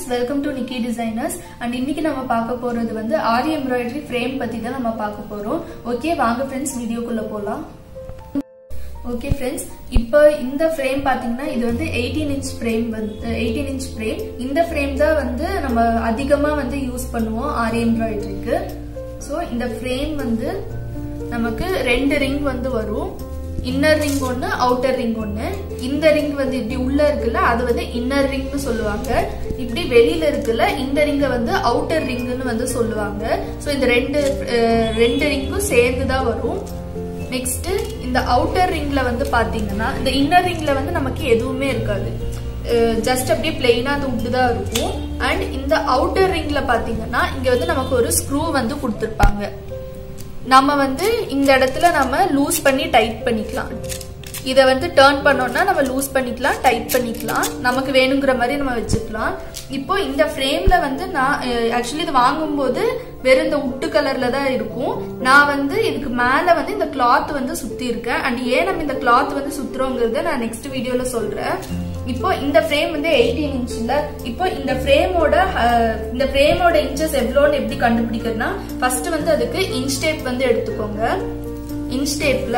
welcome to Nikki Designers. And இன்னைக்கு நம்ம பார்க்க போறது வந்து ஆரி எம்ப்ராய்டரி ஃப்ரேம் பத்தி தான் நம்ம பார்க்க போறோம். ஓகே வாங்க फ्रेंड्स வீடியோக்குள்ள போலாம். ஓகே फ्रेंड्स இப்போ இந்த ஃப்ரேம் பாத்தீங்கன்னா இது வந்து 18 inch ஃப்ரேம் வந்து 18 inch ஃப்ரேம். இந்த ஃப்ரேம் தான் வந்து நம்ம அதிகமா வந்து யூஸ் பண்ணுவோம் ஆரி எம்ப்ராய்டரிக்கு. சோ இந்த ஃப்ரேம் வந்து நமக்கு ரெண்டு ரிங் வந்து வரும். இன்னர் ரிங் ஒன்னு அவுட்டர் ரிங் ஒன்னு. இந்த ரிங் வந்து இப்படி உள்ள இருக்குல்ல அது வந்து இன்னர் ரிங்னு சொல்லுவாங்க. இப்படி வெளியில இருக்குல்ல இந்த ரிங்க வந்து அவுட்டர் ரிங்னு வந்து சொல்லுவாங்க. சோ இந்த ரெண்டு ரிங்கும் சேர்ந்து தான் வரும். நெக்ஸ்ட் இந்த அவுட்டர் ரிங்ல வந்து பாத்தீங்கன்னா இந்த இன்னர் ரிங்ல வந்து நமக்கு எதுவுமே இருக்காது. ஜஸ்ட் அப்படியே பிளெயினா அது உட்டு தான் இருக்கும். அண்ட் இந்த அவுட்டர் ரிங்ல பாத்தீங்கன்னா இங்க வந்து நமக்கு ஒரு ஸ்க்ரூ வந்து கொடுத்திருப்பாங்க. நம்ம வந்து இந்த இடத்துல நம்ம லூஸ் பண்ணி டைட் பண்ணிக்கலாம். இத வந்து டர்ன் பண்ணோம்னா நம்ம லூஸ் பண்ணிக்கலாம், டைட் பண்ணிக்கலாம். நமக்கு வேணுங்கிற மாதிரி நம்ம வச்சுக்கலாம். இப்போ இந்த ஃப்ரேம்ல வந்து நான் ஆக்சுவலி இது வாங்கும்போது வெறும் இந்த உட்டு கலர்ல தான் இருக்கும். நான் வந்து இதுக்கு மேல வந்து இந்த கிளாத் வந்து சுத்தி இருக்கேன். அண்ட் ஏன் நம்ம இந்த கிளாத் வந்து சுத்துறோங்கிறத நான் நெக்ஸ்ட் வீடியோல சொல்றேன். இப்போ இந்த ஃப்ரேம் வந்து 18 இன்ச்ல. இப்போ இந்த ஃப்ரேமோட இன்ச்சஸ் எவ்வளோன்னு எப்படி கண்டுபிடிக்கிறதுனா ஃபர்ஸ்ட் வந்து அதுக்கு இன்ச் டேப் வந்து எடுத்துக்கோங்க. இன்ச் டேப்ல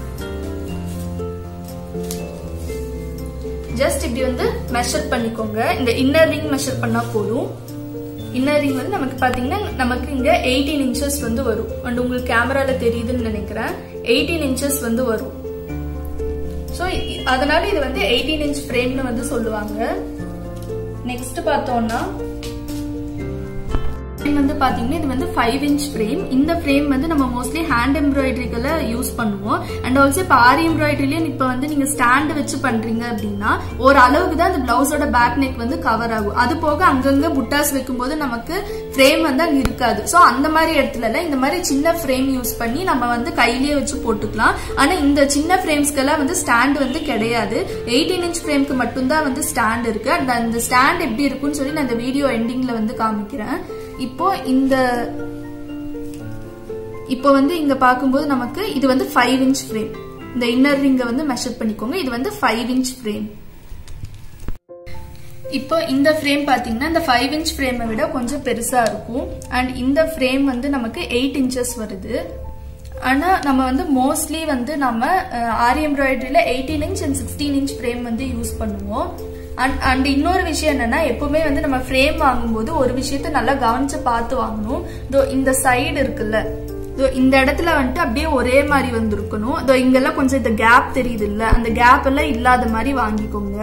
ஜஸ்ட் இப்படி வந்து மெஷர் பண்ணிக்கோங்க. இந்த இன்னர் ரிங் மெஷர் பண்ணா போதும். இன்னர் ரிங் வந்து நமக்கு பாத்தீங்கன்னா நமக்கு இங்க 18 இன்ச்சஸ் வந்து வரும். அண்ட் உங்களுக்கு கேமரால தெரியுதுன்னு நினைக்கிறேன். 18 இன்ச்சஸ் வந்து வரும். சோ அதனால இது வந்து 18 inch ஃப்ரேம்னு வந்து சொல்லுவாங்க. நெக்ஸ்ட் பார்த்தோம்னா வந்து பாத்தீங்கன்னா இது வந்து 5 inch ஃப்ரேம். இந்த ஃப்ரேம் வந்து நம்ம மோஸ்ட்லி ஹேண்ட் எம்ப்ராய்டரிகளை யூஸ் பண்ணுவோம். அண்ட் ஆல்சோ இப்போ ஆரி எம்ப்ராய்டரிலேயே இப்போ வந்து நீங்க ஸ்டாண்ட் வச்சு பண்றீங்க அப்படின்னா ஒரு அளவுக்கு தான் அந்த பிளவுஸோட பேக் நெக் வந்து கவர் ஆகும். அது போக அங்கங்க புட்டாஸ் வைக்கும்போது நமக்கு ஃப்ரேம் வந்து அங்க இருக்காது. சோ அந்த மாதிரி இடத்துல இந்த மாதிரி சின்ன ஃப்ரேம் யூஸ் பண்ணி நம்ம வந்து கையிலேயே வச்சு போட்டுக்கலாம். ஆனா இந்த சின்ன ஃப்ரேம்ஸ்க்கெல்லாம் வந்து ஸ்டாண்ட் வந்து கிடையாது. 18 inch ஃப்ரேம்க்கு மட்டும்தான் வந்து ஸ்டாண்ட் இருக்கு. அந்த ஸ்டாண்ட் எப்படி இருக்குன்னு சொல்லி நான் இந்த வீடியோ எண்டிங்ல வந்து காமிக்கிறேன். இப்போ வந்து இங்க பாக்கும்போது நமக்கு இது வந்து 5 inch ஃப்ரேம். இந்த இன்னர் ரிங்க வந்து மெஷர் பண்ணிக்கோங்க. இது வந்து 5 inch ஃப்ரேம். இப்போ இந்த ஃப்ரேம் பாத்தீங்கன்னா இந்த 5 inch ஃப்ரேமை விட கொஞ்சம் பெருசா இருக்கும். அண்ட் இந்த ஃப்ரேம் வந்து நமக்கு 8 inches வருது. ஆனா நம்ம வந்து மோஸ்ட்லி வந்து நம்ம ஆரி எம்ப்ராய்டரியில 18 inch and 16 inch ஃப்ரேம் வந்து யூஸ் பண்ணுவோம். அண்ட் இன்னொரு விஷயம் என்னன்னா எப்பவுமே வந்து நம்ம ஃப்ரேம் வாங்கும்போது ஒரு விஷயத்த நல்லா கவனிச்சு பார்த்து வாங்கணும். இந்த சைடு இருக்குல்ல இந்த இடத்துல வந்துட்டு அப்படியே ஒரே மாதிரி வந்து இருக்கணும். இங்கெல்லாம் கொஞ்சம் இந்த கேப் தெரியுது இல்ல, அந்த கேப் எல்லாம் இல்லாத மாதிரி வாங்கிக்கோங்க.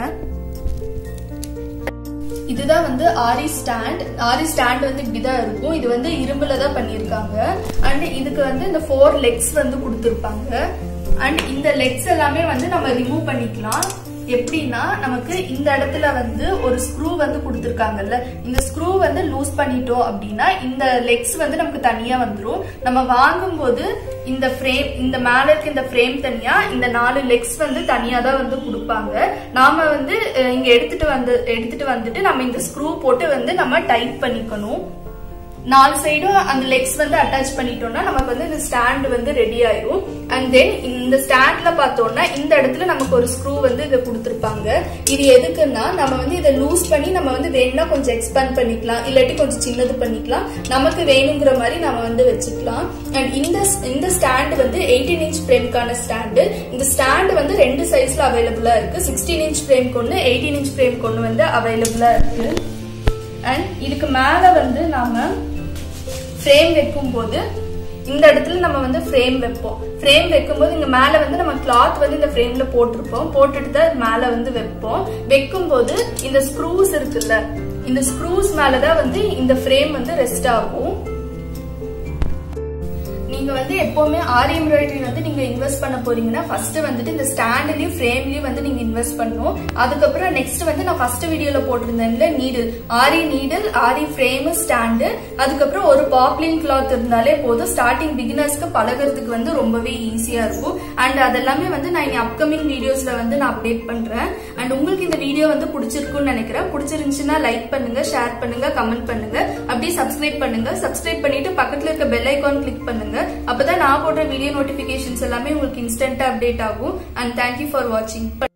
இதுதான் வந்து ஆரி ஸ்டாண்ட். ஆரி ஸ்டாண்ட் வந்து இப்படிதான் இருக்கும். இது வந்து இரும்புல தான் பண்ணிருக்காங்க. அண்ட் இதுக்கு வந்து இந்த 4 legs வந்து கொடுத்திருப்பாங்க. அண்ட் இந்த லெக்ஸ் எல்லாமே வந்து நம்ம ரிமூவ் பண்ணிக்கலாம். எப்படின்னா நமக்கு இந்த இடத்துல வந்து ஒரு ஸ்க்ரூ வந்து கொடுத்திருக்காங்கல்ல, இந்த ஸ்க்ரூ வந்து லூஸ் பண்ணிட்டோம் அப்படின்னா இந்த லெக்ஸ் வந்து நமக்கு தனியா வந்துடும். நம்ம வாங்கும் போது இந்த ஃப்ரேம் இந்த மேல இருக்க இந்த ஃப்ரேம் தனியா, இந்த 4 லெக்ஸ் வந்து தனியா தான் வந்து கொடுப்பாங்க. நாம வந்து இங்க எடுத்துட்டு வந்துட்டு நம்ம இந்த ஸ்க்ரூ போட்டு வந்து நம்ம டைட் பண்ணிக்கணும். 4 சைடும் அந்த லெக்ஸ் வந்து அட்டாச் பண்ணிட்டோம்னா நமக்கு வந்து இந்த ஸ்டாண்ட் வந்து ரெடி ஆயிரும். அண்ட் தென் இந்த ஸ்டாண்ட்ல பார்த்தோம்னா இந்த இடத்துல நமக்கு ஒரு ஸ்க்ரூ வந்து இதை கொடுத்துருப்பாங்க. இது எதுக்குன்னா நம்ம வந்து இதை லூஸ் பண்ணி நம்ம வந்து வேணும்னா கொஞ்சம் எக்ஸ்பேண்ட் பண்ணிக்கலாம், இல்லாட்டி கொஞ்சம் சின்னது பண்ணிக்கலாம். நமக்கு வேணுங்கிற மாதிரி நம்ம வந்து வச்சுக்கலாம். அண்ட் இந்த ஸ்டாண்ட் வந்து 18 inch ஃப்ரேம்க்கான ஸ்டாண்டு. இந்த ஸ்டாண்ட் வந்து 2 சைஸ்ல அவைலபிளா இருக்கு. 16 inch ஃப்ரேம்க்கு ஒன்று, 18 inch ஃப்ரேம்க்கு ஒன்று வந்து அவைலபிளா இருக்கு. அண்ட் இதுக்கு மேல வந்து நாம ஃப்ரேம் வைக்கும் போது இந்த இடத்துல நம்ம வந்து ஃப்ரேம் வைப்போம். ஃப்ரேம் வைக்கும்போது இங்க மேல வந்து நம்ம கிளாத் வந்து இந்த ஃப்ரேம்ல போட்டிருப்போம். போட்டுட்டு தான் மேல வந்து வைப்போம். வைக்கும் போது இந்த ஸ்க்ரூஸ் இருக்குல்ல, இந்த ஸ்க்ரூஸ் மேலதான் வந்து இந்த ஃப்ரேம் வந்து ரெஸ்ட் ஆகும். நீங்க வந்து எப்பவுமே ஆரி எம்ப்ராய்டரி வந்து நீங்க இன்வெஸ்ட் பண்ண போறீங்கன்னா ஃபர்ஸ்ட் வந்துட்டு இந்த ஸ்டாண்ட்லயும் ஃப்ரேம்லயும் வந்து நீங்க இன்வெஸ்ட் பண்ணணும். அதுக்கப்புறம் நெக்ஸ்ட் வந்து நான் ஃபர்ஸ்ட் வீடியோல போட்டிருந்தேன்ல நீடில், ஆரி ஃப்ரேம் ஸ்டாண்டு, அதுக்கப்புறம் ஒரு பாப்லின் கிளாத் இருந்தாலே போதும். ஸ்டார்டிங் பிகினர்ஸ்க்கு பழகிறதுக்கு வந்து ரொம்பவே ஈஸியா இருக்கும். அண்ட் அதெல்லாமே வந்து நான் இனி அப்கமிங் வீடியோஸ்ல வந்து நான் அப்டேட் பண்றேன். அண்ட் உங்களுக்கு இந்த வீடியோ வந்து பிடிச்சிருக்கும்னு நினைக்கிறேன். பிடிச்சிருந்துச்சுன்னா லைக் பண்ணுங்க, ஷேர் பண்ணுங்க, கமெண்ட் பண்ணுங்க, அப்படியே சப்ஸ்கிரைப் பண்ணுங்க. சப்ஸ்கிரைப் பண்ணிட்டு பக்கத்துல இருக்க பெல் ஐகான் கிளிக் பண்ணுங்க. அப்பதான் நான் போடுற வீடியோ நோட்டிபிகேஷன்ஸ் எல்லாமே உங்களுக்கு இன்ஸ்டன்ட்டா அப்டேட் ஆகும். அண்ட் தேங்க்யூ ஃபார் வாட்சிங்.